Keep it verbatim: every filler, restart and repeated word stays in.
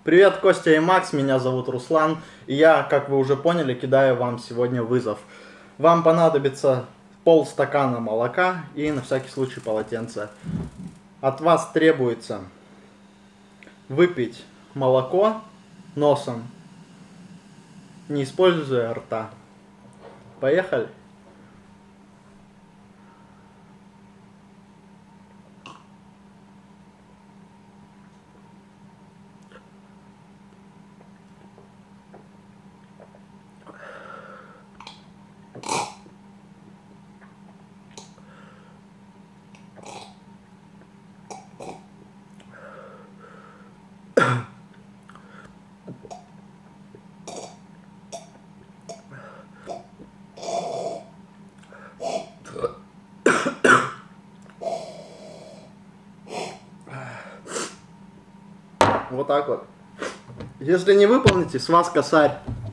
Привет, Костя и Макс, меня зовут Руслан, и я, как вы уже поняли, кидаю вам сегодня вызов. Вам понадобится полстакана молока и на всякий случай полотенце. От вас требуется выпить молоко носом, не используя рта. Поехали! Вот так вот. Если не выполните, с вас косарь.